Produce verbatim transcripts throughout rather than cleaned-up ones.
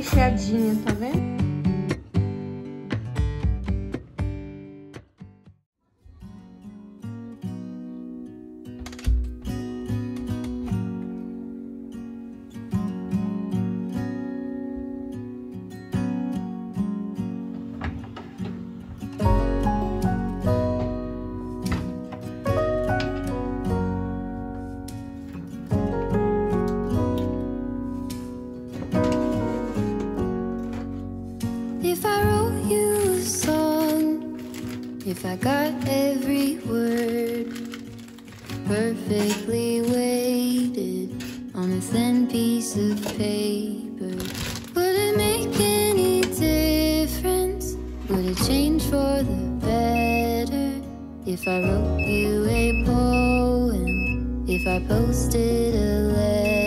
recheadinha, tá vendo? If I got every word perfectly weighted on a thin piece of paper, would it make any difference? Would it change for the better if I wrote you a poem, if I posted a letter?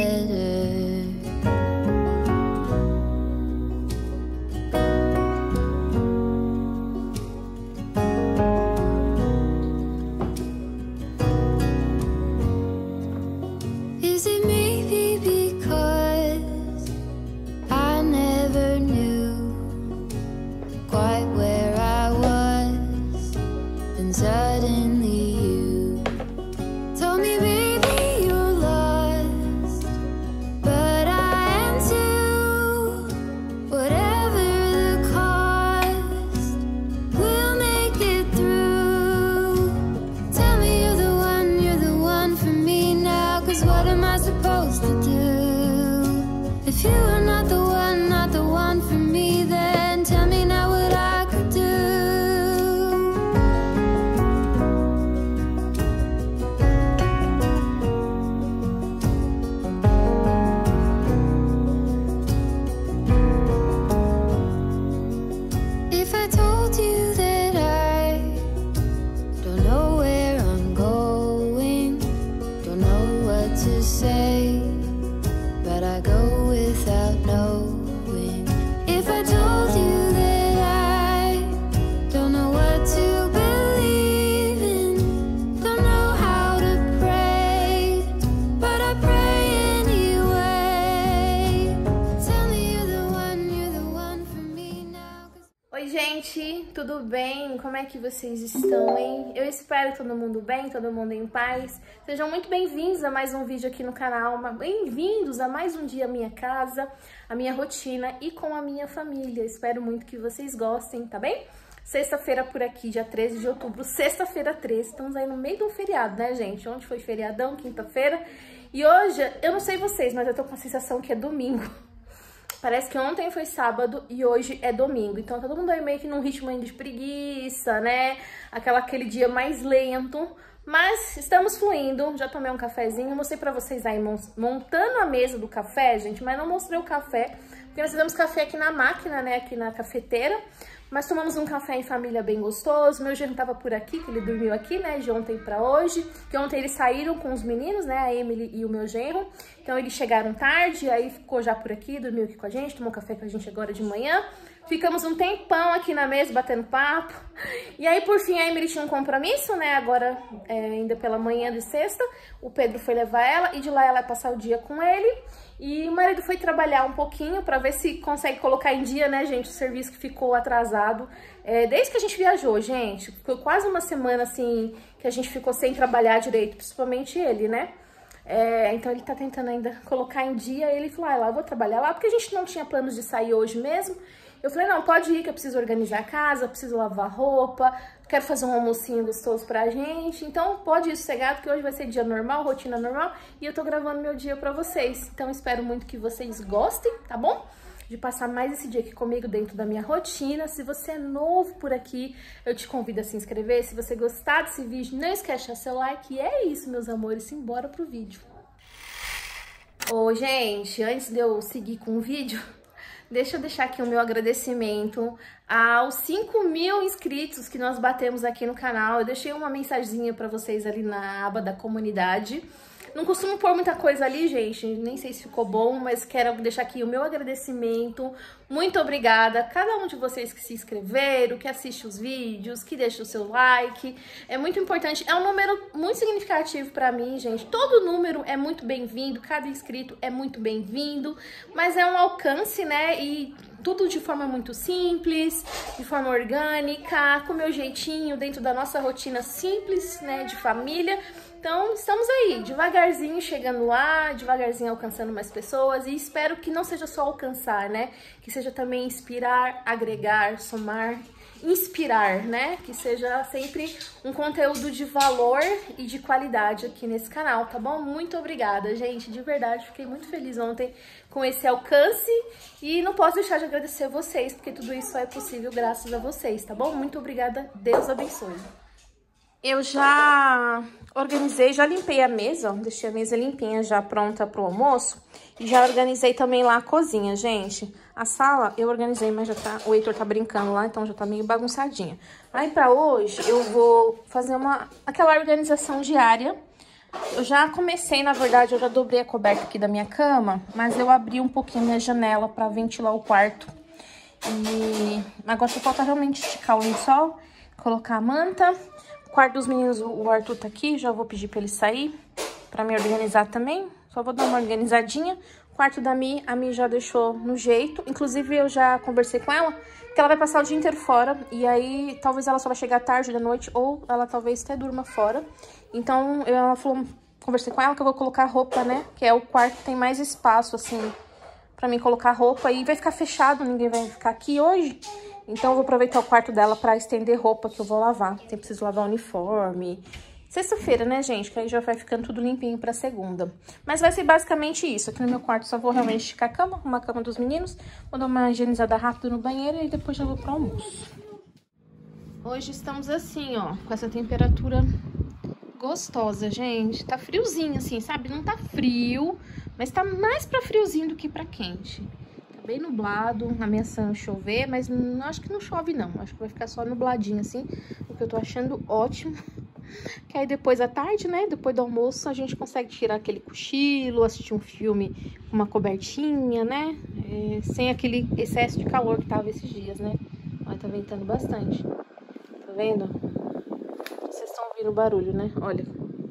Suddenly you told me, baby, you're lost, but I am too. Whatever the cost, we'll make it through. Tell me you're the one, you're the one for me now, 'cause what am I supposed to do? If you are not the one, not the one for me, then tell me now what I could do. To say, but I go without knowing. If I told you that I don't know what to believe in, don't know how to pray, but I pray anyway. Tell me you're the one, you're the one for me now. Oi, gente, tudo bem? Como é que vocês estão, hein? Eu espero todo mundo bem, todo mundo em paz. Sejam muito bem-vindos a mais um vídeo aqui no canal, bem-vindos a mais um dia à minha casa, a minha rotina e com a minha família. Espero muito que vocês gostem, tá bem? Sexta-feira por aqui, dia treze de outubro, sexta-feira treze, estamos aí no meio de um feriado, né, gente? Ontem foi feriadão, quinta-feira, e hoje, eu não sei vocês, mas eu tô com a sensação que é domingo. Parece que ontem foi sábado e hoje é domingo, então todo mundo aí meio que num ritmo ainda de preguiça, né? Aquela, aquele dia mais lento, mas estamos fluindo. Já tomei um cafezinho, mostrei pra vocês aí montando a mesa do café, gente, mas não mostrei o café, porque nós fizemos café aqui na máquina, né, aqui na cafeteira, mas tomamos um café em família bem gostoso. Meu genro tava por aqui, que ele dormiu aqui, né, de ontem pra hoje, que ontem eles saíram com os meninos, né, a Emily e o meu genro, então eles chegaram tarde, aí ficou já por aqui, dormiu aqui com a gente, tomou café com a gente agora de manhã. Ficamos um tempão aqui na mesa, batendo papo. E aí, por fim, a Emily tinha um compromisso, né? Agora, é, ainda pela manhã de sexta, o Pedro foi levar ela e de lá ela ia passar o dia com ele. E o marido foi trabalhar um pouquinho pra ver se consegue colocar em dia, né, gente, o serviço que ficou atrasado. É, desde que a gente viajou, gente, ficou quase uma semana, assim, que a gente ficou sem trabalhar direito, principalmente ele, né? É, então ele tá tentando ainda colocar em dia. Ele falou, ah, lá, eu vou trabalhar lá, porque a gente não tinha planos de sair hoje mesmo. Eu falei, não, pode ir que eu preciso organizar a casa, preciso lavar roupa, quero fazer um almocinho gostoso pra gente. Então pode ir sossegado, porque hoje vai ser dia normal, rotina normal, e eu tô gravando meu dia pra vocês. Então espero muito que vocês gostem, tá bom? De passar mais esse dia aqui comigo dentro da minha rotina. Se você é novo por aqui, eu te convido a se inscrever. Se você gostar desse vídeo, não esquece de deixar seu like. E é isso, meus amores, simbora pro vídeo. Ô, gente, antes de eu seguir com o vídeo, deixa eu deixar aqui o meu agradecimento aos cinco mil inscritos que nós batemos aqui no canal. Eu deixei uma mensaginha pra vocês ali na aba da comunidade. Não costumo pôr muita coisa ali, gente, nem sei se ficou bom, mas quero deixar aqui o meu agradecimento. Muito obrigada a cada um de vocês que se inscreveram, que assiste os vídeos, que deixa o seu like. É muito importante, é um número muito significativo pra mim, gente. Todo número é muito bem-vindo, cada inscrito é muito bem-vindo, mas é um alcance, né, e tudo de forma muito simples, de forma orgânica, com o meu jeitinho, dentro da nossa rotina simples, né, de família. Então, estamos aí, devagarzinho chegando lá, devagarzinho alcançando mais pessoas, e espero que não seja só alcançar, né, que seja também inspirar, agregar, somar, inspirar, né, que seja sempre um conteúdo de valor e de qualidade aqui nesse canal, tá bom? Muito obrigada, gente, de verdade, fiquei muito feliz ontem com esse alcance e não posso deixar de agradecer a vocês, porque tudo isso só é possível graças a vocês, tá bom? Muito obrigada, Deus abençoe. Eu já organizei, já limpei a mesa, ó, deixei a mesa limpinha já pronta pro almoço. E já organizei também lá a cozinha, gente. A sala eu organizei, mas já tá, o Heitor tá brincando lá, então já tá meio bagunçadinha. Aí pra hoje eu vou fazer uma, aquela organização diária. Eu já comecei, na verdade, eu já dobrei a coberta aqui da minha cama, mas eu abri um pouquinho a minha janela pra ventilar o quarto. E agora só falta realmente esticar o lençol, colocar a manta. O quarto dos meninos, o Arthur tá aqui, já vou pedir pra ele sair, pra me organizar também. Só vou dar uma organizadinha. O quarto da Mi, a Mi já deixou no jeito. Inclusive, eu já conversei com ela, que ela vai passar o dia inteiro fora. E aí, talvez ela só vai chegar tarde da noite, ou ela talvez até durma fora. Então, eu, ela falou, conversei com ela que eu vou colocar roupa, né? Que é o quarto que tem mais espaço, assim, pra mim colocar roupa. E vai ficar fechado, ninguém vai ficar aqui hoje. Então, eu vou aproveitar o quarto dela pra estender roupa que eu vou lavar. Tem preciso lavar o uniforme. Sexta-feira, né, gente? Que aí já vai ficando tudo limpinho pra segunda. Mas vai ser basicamente isso. Aqui no meu quarto só vou realmente esticar a cama, uma cama dos meninos. Vou dar uma higienizada rápida no banheiro e depois já vou pro almoço. Hoje estamos assim, ó, com essa temperatura gostosa, gente. Tá friozinho, assim, sabe? Não tá frio, mas tá mais pra friozinho do que pra quente. Bem nublado, ameaçando chover, mas não, acho que não chove não, acho que vai ficar só nubladinho assim, o que eu tô achando ótimo. Que aí depois à tarde, né, depois do almoço, a gente consegue tirar aquele cochilo, assistir um filme com uma cobertinha, né, é, sem aquele excesso de calor que tava esses dias, né. Olha, tá ventando bastante, tá vendo? Vocês estão ouvindo o barulho, né, olha.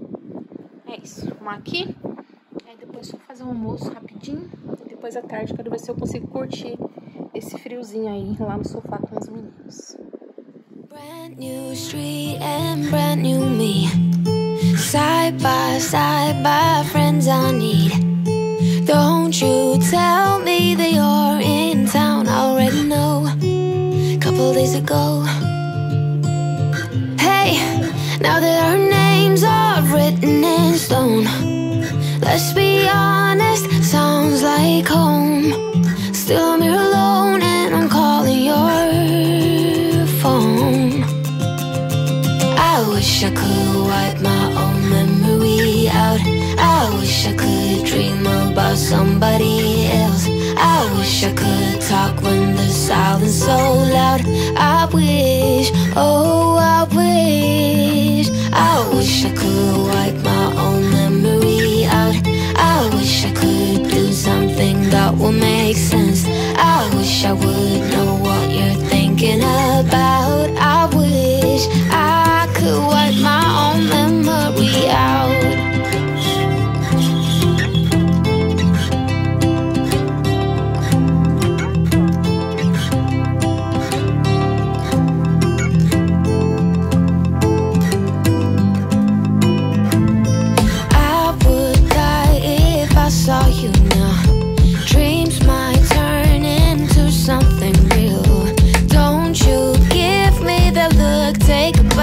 É isso, vamos aqui, aí depois só fazer um almoço rapidinho. Depois à tarde, quero ver se eu consigo curtir esse friozinho aí lá no sofá com os meninos. Brand new street and brand new me. Side by side by friends I need. Don't you tell me that you're in town, I already know. Couple days ago. Hey, now that our names are written in stone, let's be honest, sounds like home. Still I'm here alone and I'm calling your phone. I wish I could wipe my own memory out. I wish I could dream about somebody else. I wish I could talk when the silence so loud. I wish, oh I wish. I wish I could wipe my own memory out. I wish I could do something that will make sense. I wish I would know what you're thinking about. I wish I could wipe my own memory out. Saw you now. Dreams might turn into something real. Don't you give me that look, take a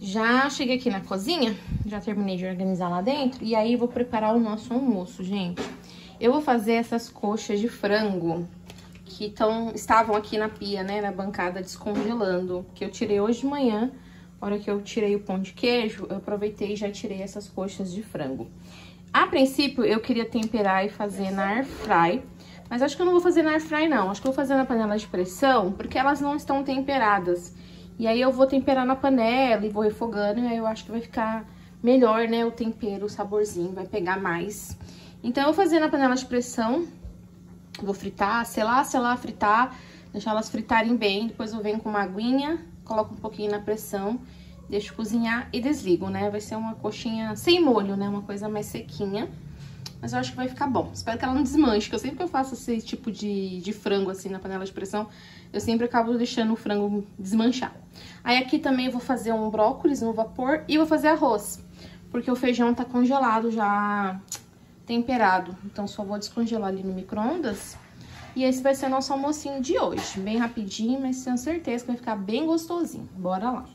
Já cheguei aqui na cozinha, já terminei de organizar lá dentro. E aí, vou preparar o nosso almoço, gente. Eu vou fazer essas coxas de frango que tão, estavam aqui na pia, né, na bancada, descongelando. Que eu tirei hoje de manhã. A hora que eu tirei o pão de queijo, eu aproveitei e já tirei essas coxas de frango. A princípio, eu queria temperar e fazer na air fry. Mas acho que eu não vou fazer na air fry, não. Acho que eu vou fazer na panela de pressão, porque elas não estão temperadas. E aí eu vou temperar na panela e vou refogando, e aí eu acho que vai ficar melhor, né, o tempero, o saborzinho, vai pegar mais. Então, eu vou fazer na panela de pressão, vou fritar, selar, selar, fritar, deixar elas fritarem bem, depois eu venho com uma aguinha, coloco um pouquinho na pressão, deixo cozinhar e desligo, né? Vai ser uma coxinha sem molho, né, uma coisa mais sequinha. Mas eu acho que vai ficar bom. Espero que ela não desmanche, que eu sempre que eu faço esse tipo de, de frango assim na panela de pressão, eu sempre acabo deixando o frango desmanchar. Aí aqui também eu vou fazer um brócolis no vapor e vou fazer arroz, porque o feijão tá congelado já, temperado. Então só vou descongelar ali no micro-ondas. E esse vai ser o nosso almocinho de hoje. Bem rapidinho, mas tenho certeza que vai ficar bem gostosinho. Bora lá!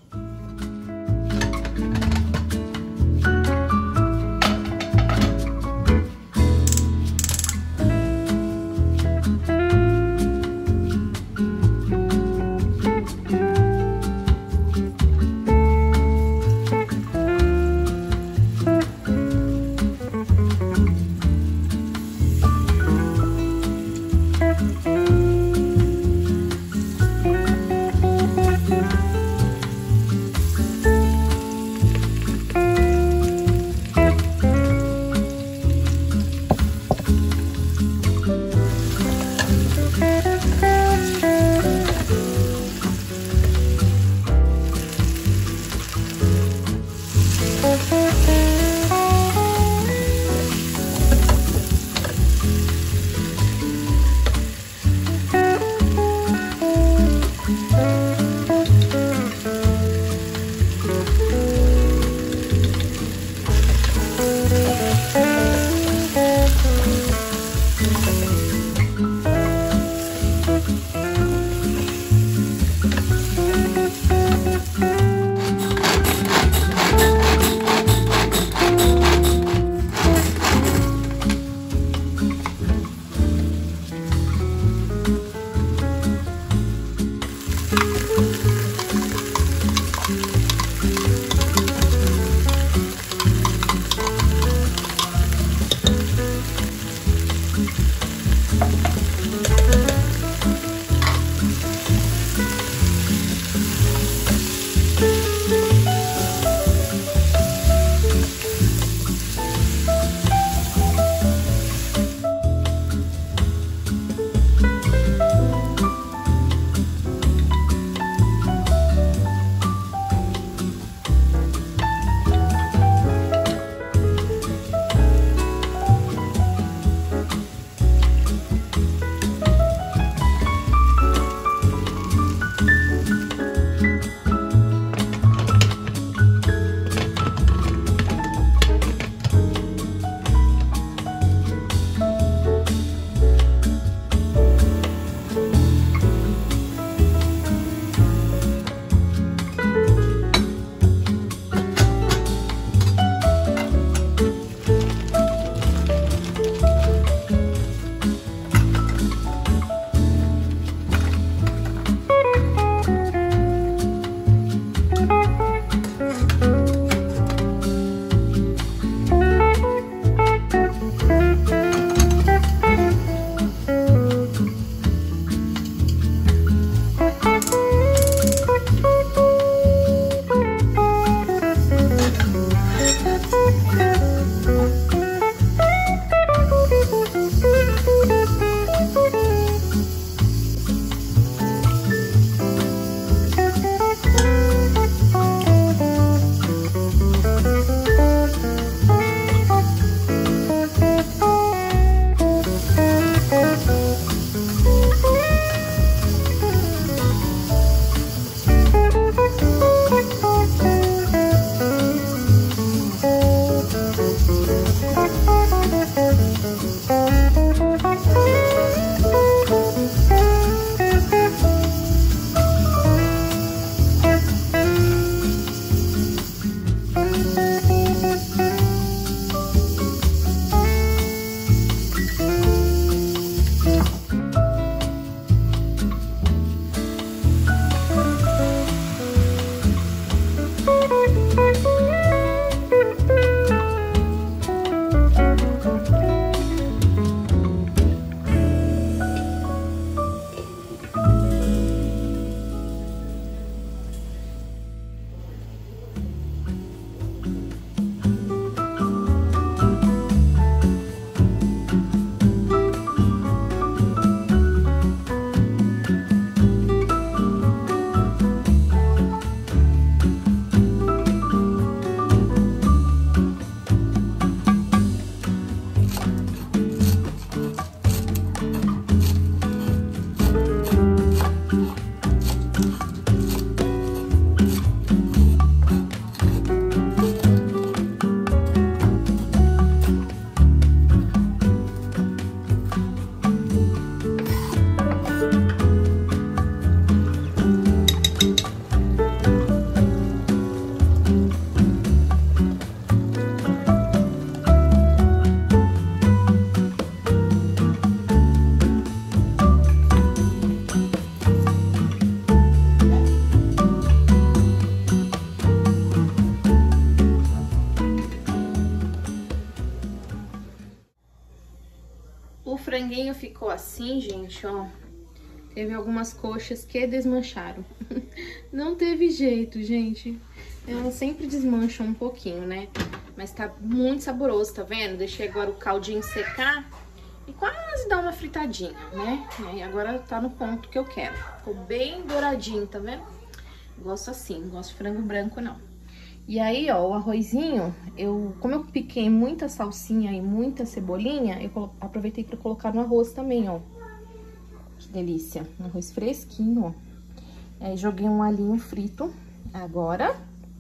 franguinho ficou assim, gente, ó. Teve algumas coxas que desmancharam. Não teve jeito, gente. Elas sempre desmancham um pouquinho, né? Mas tá muito saboroso, tá vendo? Deixei agora o caldinho secar e quase dar uma fritadinha, né? E agora tá no ponto que eu quero. Ficou bem douradinho, tá vendo? Gosto assim, não gosto de frango branco, não. E aí, ó, o arrozinho, eu, como eu piquei muita salsinha e muita cebolinha, eu aproveitei pra colocar no arroz também, ó. Que delícia. Um arroz fresquinho, ó. Aí, joguei um alhinho frito agora.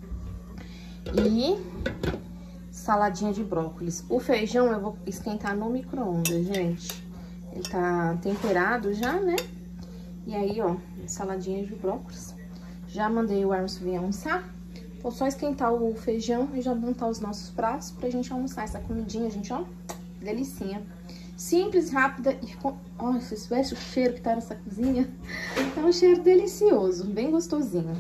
E saladinha de brócolis. O feijão eu vou esquentar no micro-ondas, gente. Ele tá temperado já, né? E aí, ó, saladinha de brócolis. Já mandei o Emerson vir almoçar. Vou só esquentar o feijão e já montar os nossos pratos pra gente almoçar essa comidinha, gente, ó. Delicinha. Simples, rápida e com... Ó, se tivesse o cheiro que tá nessa cozinha, é um cheiro delicioso, bem gostosinho.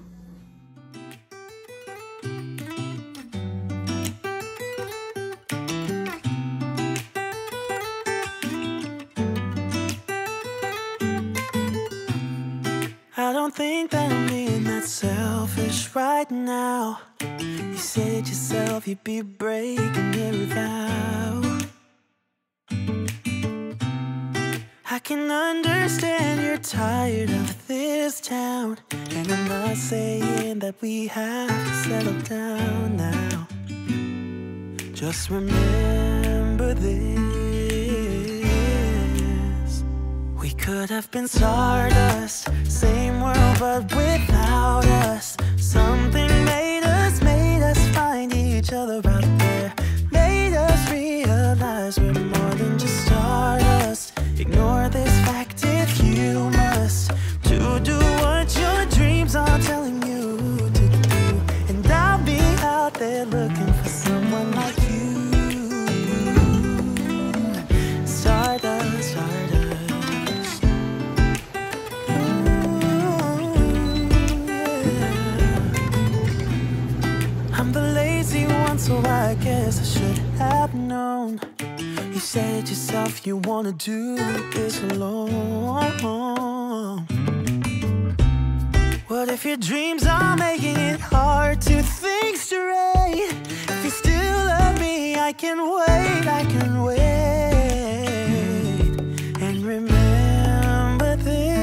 I don't think that I'm being that selfish right now. You said yourself you'd be breaking every vow. I can understand you're tired of this town, and I'm not saying that we have to settle down now. Just remember this: we could have been stardust, same world but without us. Something made us, made us find each other out there. Made us realize we're more than just stardust. Ignore this fact if you must, to do what your dreams are telling you to do. And I'll be out there looking for someone like you. Stardust, stardust. I'm the lazy one, so I guess I should have known. You said yourself you wanna do this alone. What if your dreams are making it hard to think straight? If you still love me, I can wait, I can wait. And remember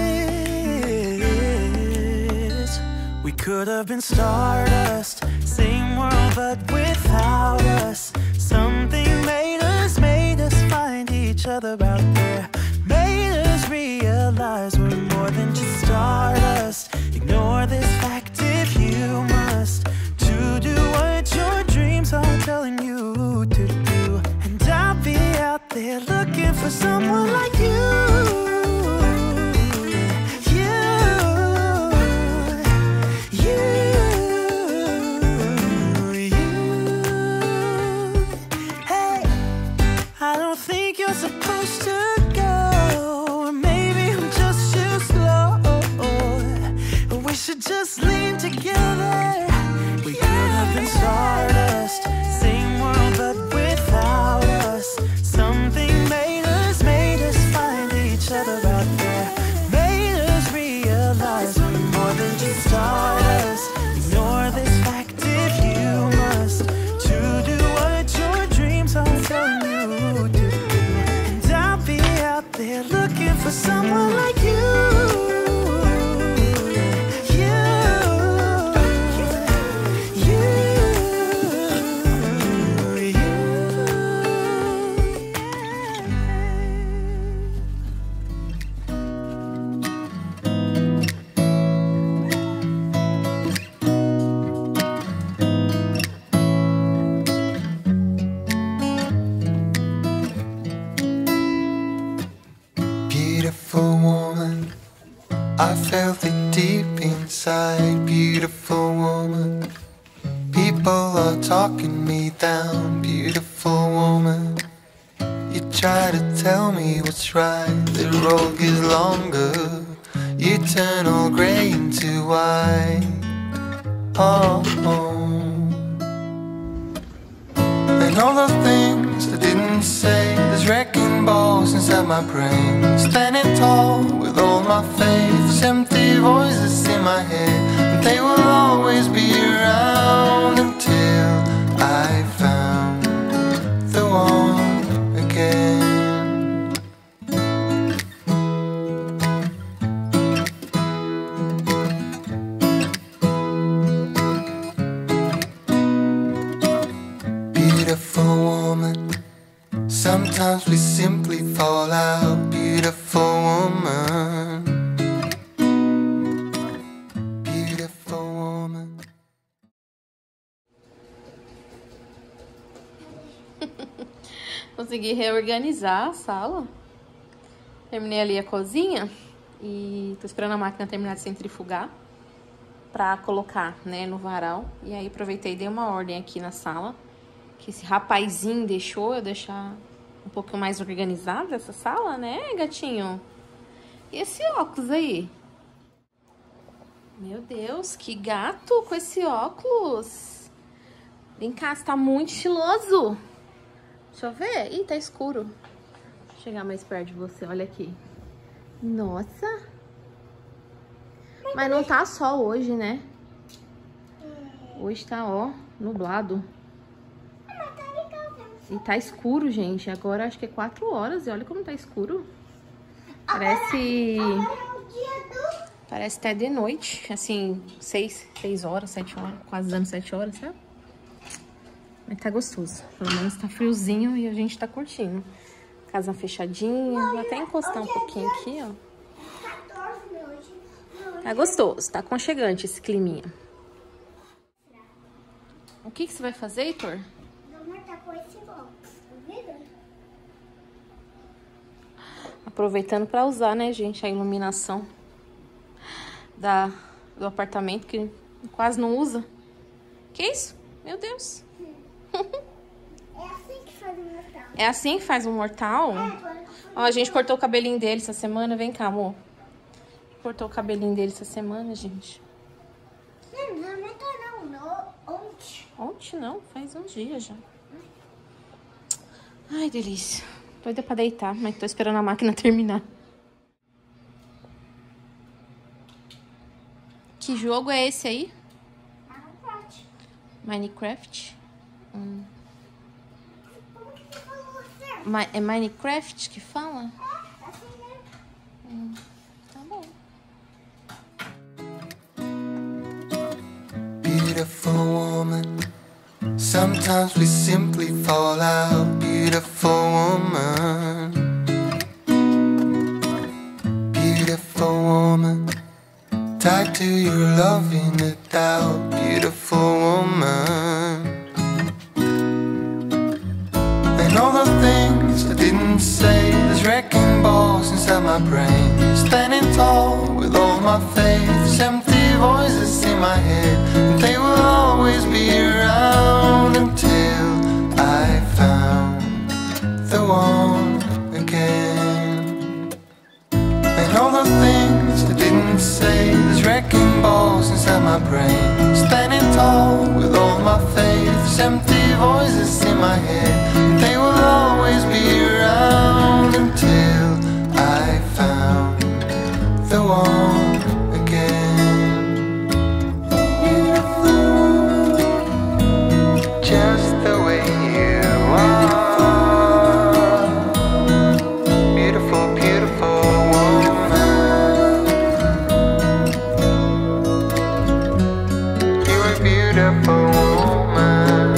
this: we could have been stardust, same world but without us. Something made us, made us find each other out there. Made us realize we're more than just stardust. Ignore this fact if you must, to do what your dreams are telling you to do. And I'll be out there looking for someone like you. Supposed to go, or maybe I'm just too slow. We should just lean together. We could have been stardust, same world but without us. Something made us, made us find each other out there. Made us realize we're more than just stardust. Ignore this fact if you must, to do what your dreams are telling you to. They're looking for someone like you. You, you, you. Beautiful woman, I felt it deep inside. Beautiful woman, people are talking me down. Beautiful woman, you try to tell me what's right. The road gets longer, you turn all grey into white. Oh, oh. And all the things I didn't say is wrecking balls inside my brain, standing tall with all my faith, empty voices in my head, they will always be around until I found the one again. Beautiful woman, sometimes we simply fall out. Beautiful woman, beautiful woman. Consegui reorganizar a sala. Terminei ali a cozinha e tô esperando a máquina terminar de centrifugar pra colocar, né, no varal. E aí aproveitei e dei uma ordem aqui na sala, que esse rapazinho deixou eu deixar um pouquinho mais organizada essa sala, né, gatinho? E esse óculos aí? Meu Deus, que gato com esse óculos! Vem cá, você tá muito estiloso! Deixa eu ver. Ih, tá escuro. Vou chegar mais perto de você, olha aqui. Nossa! Mas não tá sol hoje, né? Hoje tá, ó, nublado. E tá escuro, gente. Agora acho que é quatro horas e olha como tá escuro. Parece... Parece até de noite. Assim, seis, seis horas, sete horas. Quase dando sete horas, sabe? Mas tá gostoso. Pelo menos tá friozinho e a gente tá curtindo. Casa fechadinha. Vou até encostar um pouquinho aqui, ó. Tá gostoso. Tá aconchegante esse climinha. O que que você vai fazer, Heitor? Aproveitando para usar, né, gente, a iluminação da, do apartamento, que quase não usa. Que isso? Meu Deus. É assim que faz um mortal. É assim que faz um mortal? Ó, a gente cortou o cabelinho dele essa semana. Vem cá, amor. Cortou o cabelinho dele essa semana, gente. Não, não, não, não, não. Ontem. Ontem não, faz uns dias já. Ai, delícia. Doida pra deitar, mas tô esperando a máquina terminar. Que jogo é esse aí? Minecraft. Minecraft? Hum. Como que você falou certo? Ma- é Minecraft que fala? É, assim mesmo. Hum. Tá bom. Beautiful woman, sometimes we simply fall out. Beautiful woman, beautiful woman, tied to your love in a doubt. Beautiful woman, and all the things I didn't say, there's wrecking balls inside my brain, standing tall with all my faith, empty voices in my head, and they will always be around until I found the one again. And all the things I didn't say, there's wrecking balls inside my brain, standing tall with all my faith, empty voices in my head, and they will always be around until I found the one again. Just the way you are, beautiful, beautiful woman. You are beautiful woman.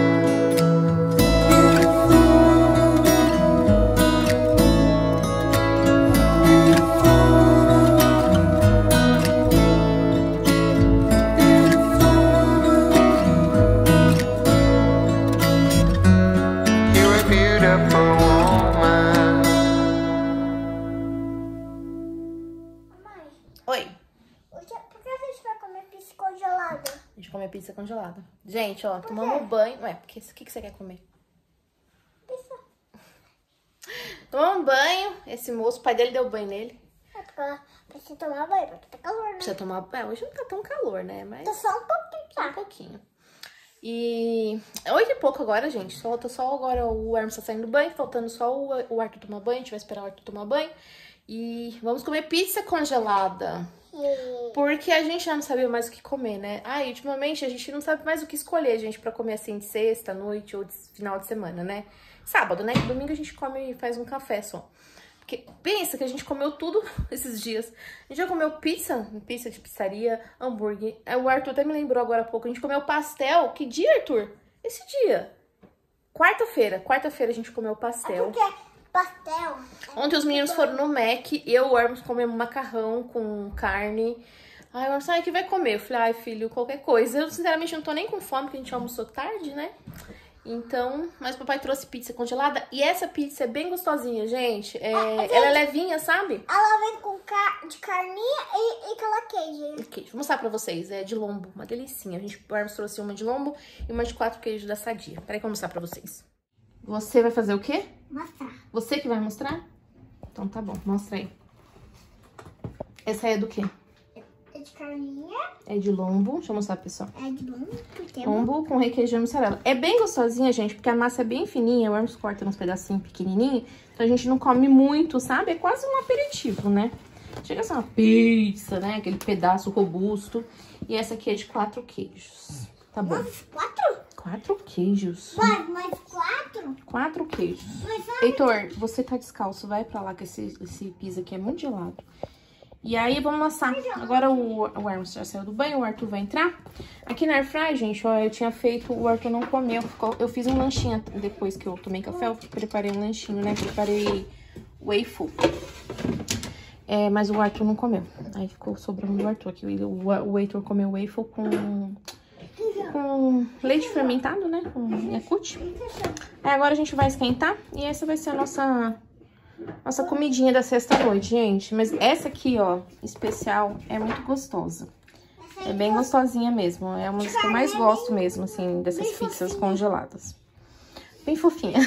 You are beautiful woman. Mãe, Oi. hoje é- por que a gente vai comer pizza congelada? A gente come pizza congelada. Gente, ó, tomamos banho. Ué, porque o que, que você quer comer? Pizza. Tomamos banho. Esse moço, o pai dele deu banho nele. É porque ela precisa tomar banho, porque tá calor, né? Precisa tomar banho. Hoje não tá tão calor, né? Mas Tá só um pouquinho, só um tá? pouquinho. E oito e pouco agora, gente. Falta só agora o Hermes tá saindo do banho, faltando só o, o Arthur tomar banho. A gente vai esperar o Arthur tomar banho. E vamos comer pizza congelada. Porque a gente já não sabia mais o que comer, né? Ah, e ultimamente a gente não sabe mais o que escolher, gente, pra comer assim de sexta, noite ou de final de semana, né? Sábado, né? Domingo a gente come e faz um café só. Porque pensa que a gente comeu tudo esses dias. A gente já comeu pizza, pizza de pizzaria, hambúrguer. O Arthur até me lembrou agora há pouco. A gente comeu pastel. Que dia, Arthur? Esse dia. Quarta-feira. Quarta-feira a gente comeu pastel. É porque pastel... Ontem os meninos foram no Mac e eu e o Hermes comemos macarrão com carne. Ai, o Hermes, ai, que vai comer? Eu falei, ai, filho, qualquer coisa. Eu, sinceramente, não tô nem com fome, porque a gente almoçou tarde, né? Então, mas o papai trouxe pizza congelada. E essa pizza é bem gostosinha, gente. É, Ah, gente, ela é levinha, sabe? Ela vem com car de carninha e, e aquela queijo. Queijo. Vou mostrar pra vocês. É de lombo. Uma delicinha. A gente o Hermes trouxe uma de lombo e uma de quatro queijos da Sadia. Peraí que eu vou mostrar pra vocês. Você vai fazer o quê? Mostrar. Você que vai mostrar? Então tá bom. Mostra aí. Essa aí é do quê? É de carninha. É de lombo. Deixa eu mostrar, pessoal. É de lombo. Porque é Lombo com requeijão e mussarela. É bem gostosinha, gente, porque a massa é bem fininha. O Hermes corta uns pedacinhos pequenininhos. Então a gente não come muito, sabe? É quase um aperitivo, né? Chega a ser uma pizza, né? Aquele pedaço robusto. E essa aqui é de quatro queijos. Tá bom. Mas quatro? Quatro queijos. Mas, mas quatro? Quatro queijos. Mas sabe? Heitor, você tá descalço. Vai pra lá que esse, esse piso aqui é muito gelado. E aí, vamos assar. Agora o, o Hermes já saiu do banho, o Arthur vai entrar. Aqui na airfryer, gente, ó, eu tinha feito, o Arthur não comeu. Ficou, eu fiz um lanchinho depois que eu tomei café, eu preparei um lanchinho, né? Preparei waffle. É, mas o Arthur não comeu. Aí ficou sobrando do Arthur aqui. O, o Heitor comeu waffle com, com leite fermentado, né? Com Yakult. Aí agora a gente vai esquentar e essa vai ser a nossa... Nossa comidinha da sexta-noite, gente. Mas essa aqui, ó, especial, é muito gostosa. É bem gostosinha mesmo. É uma das que eu mais gosto mesmo, assim, dessas pizzas congeladas. Bem fofinha.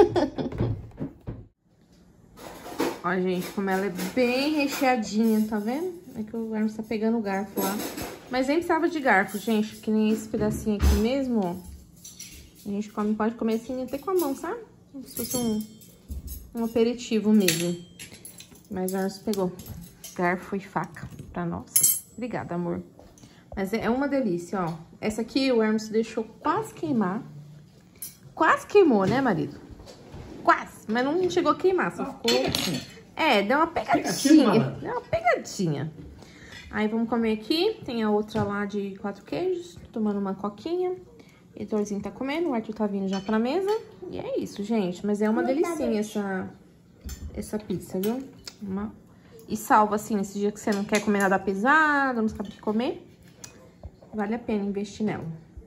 Ó, gente, como ela é bem recheadinha, tá vendo? É que o Hermes tá pegando o garfo lá. Mas nem precisava de garfo, gente. Que nem esse pedacinho aqui mesmo, ó. A gente come, pode comer assim até com a mão, sabe? Como se fosse um... Um aperitivo mesmo. Mas o Hermes pegou garfo e faca pra nós. Obrigada, amor. Mas é uma delícia, ó. Essa aqui o Hermes deixou quase queimar. Quase queimou, né, marido? Quase. Mas não chegou a queimar, só ficou... É, deu uma pegadinha. Deu uma pegadinha. Aí vamos comer aqui. Tem a outra lá de quatro queijos. Tomando uma coquinha. Heitorzinho tá comendo, o Arthur tá vindo já pra mesa. E é isso, gente. Mas é uma delicinha essa, essa pizza, viu? Uma... E salva, assim, nesse dia que você não quer comer nada pesado, não sabe o que comer. Vale a pena investir nela.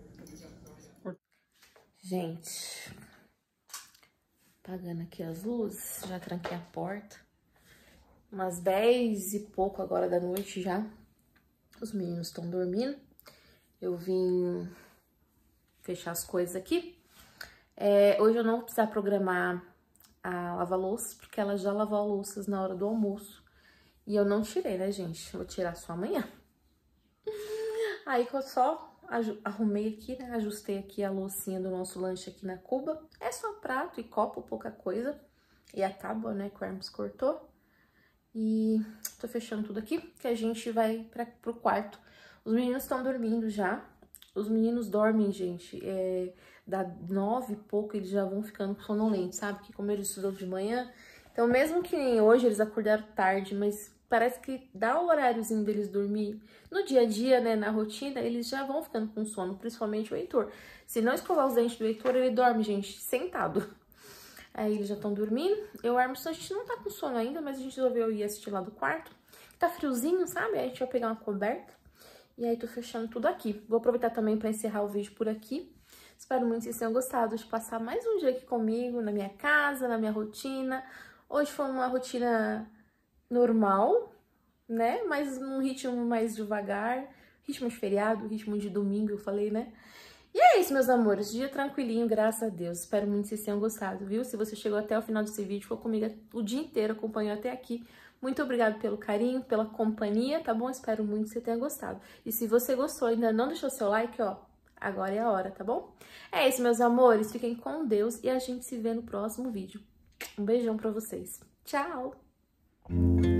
Gente, apagando aqui as luzes, já tranquei a porta. Umas dez e pouco agora da noite já. Os meninos estão dormindo. Eu vim... fechar as coisas aqui. É, hoje eu não vou precisar programar a lava-louças, porque ela já lavou a louças na hora do almoço. E eu não tirei, né, gente? Vou tirar só amanhã. Aí que eu só arrumei aqui, né? Ajustei aqui a loucinha do nosso lanche aqui na cuba. É só prato e copo, pouca coisa. E a tábua, né, que o Hermes cortou. E tô fechando tudo aqui, que a gente vai pra, pro quarto. Os meninos estão dormindo já. Os meninos dormem, gente, é, dá nove e pouco, eles já vão ficando sonolentos, sabe? Que como eles estudam de manhã, então mesmo que nem hoje eles acordaram tarde, mas parece que dá o horáriozinho deles dormir. No dia a dia, né, na rotina, eles já vão ficando com sono, principalmente o Heitor. Se não escovar os dentes do Heitor, ele dorme, gente, sentado. Aí eles já estão dormindo. Eu, Hermes, a gente não tá com sono ainda, mas a gente resolveu ir assistir lá do quarto. Tá friozinho, sabe? Aí a gente vai pegar uma coberta. E aí tô fechando tudo aqui. Vou aproveitar também pra encerrar o vídeo por aqui. Espero muito que vocês tenham gostado de passar mais um dia aqui comigo, na minha casa, na minha rotina. Hoje foi uma rotina normal, né? Mas num ritmo mais devagar. Ritmo de feriado, ritmo de domingo, eu falei, né? E é isso, meus amores. Dia tranquilinho, graças a Deus. Espero muito que vocês tenham gostado, viu? Se você chegou até o final desse vídeo, ficou comigo o dia inteiro, acompanhou até aqui. Muito obrigada pelo carinho, pela companhia, tá bom? Espero muito que você tenha gostado. E se você gostou e ainda não deixou seu like, ó, agora é a hora, tá bom? É isso, meus amores, fiquem com Deus e a gente se vê no próximo vídeo. Um beijão pra vocês. Tchau!